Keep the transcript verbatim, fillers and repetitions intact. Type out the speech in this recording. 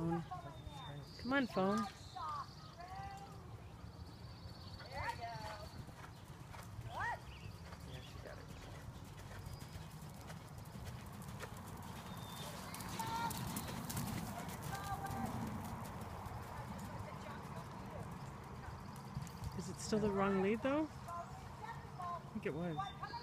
phone. Come on, phone. Yeah, she got it. Is it still the wrong lead though? I think it was.